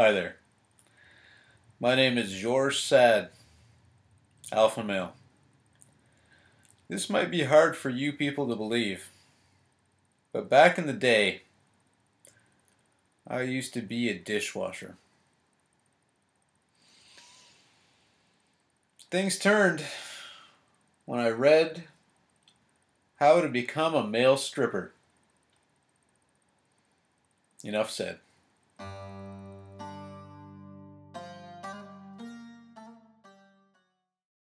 Hi there. My name is George Sad, Alpha Male. This might be hard for you people to believe, but back in the day, I used to be a dishwasher. Things turned when I read how to become a male stripper. Enough said.